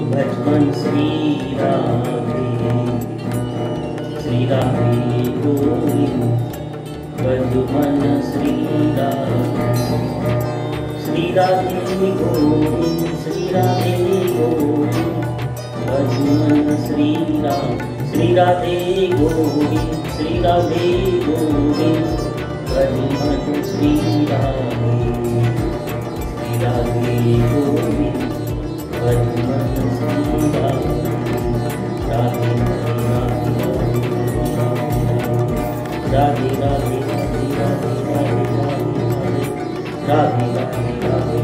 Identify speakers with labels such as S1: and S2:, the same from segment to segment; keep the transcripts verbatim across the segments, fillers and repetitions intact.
S1: बचपन श्री राधे श्री राधे गोविंद बचपन श्री राधे श्री राधे गोविंद श्री राधे गोविंद बचपन श्री राम श्री राधे गोविंद श्री राधे गोविंद बचपन श्री राधे श्री राधे गोविंद बचपन श्री राधे राधे राधे राधे राधे राधे राधे राधे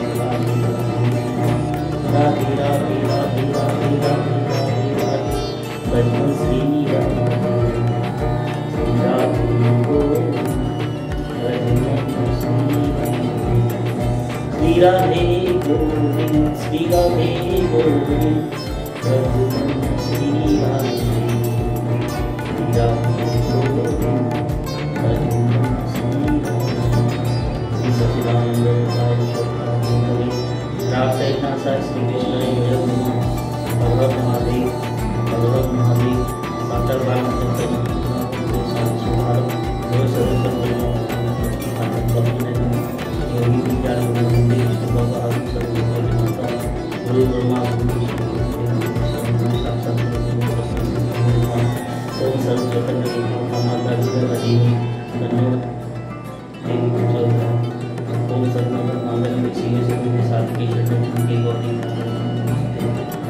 S1: राधे राधे राधे राधे बचपन श्री राधे श्री राधे गोविंद बचपन श्री श्री राधे गोविंद श्री राधे गोविंद बचपन श्री राधे श्री राधे गोविंद बचपन श्री श्री सच्चिदानंद साई शोभानंद राम साई श्री कृष्ण भगवत महादेव भगवत महादेव सातर बाल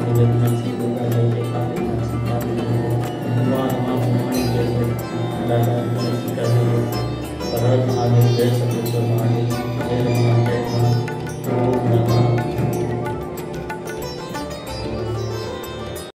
S1: Bhajan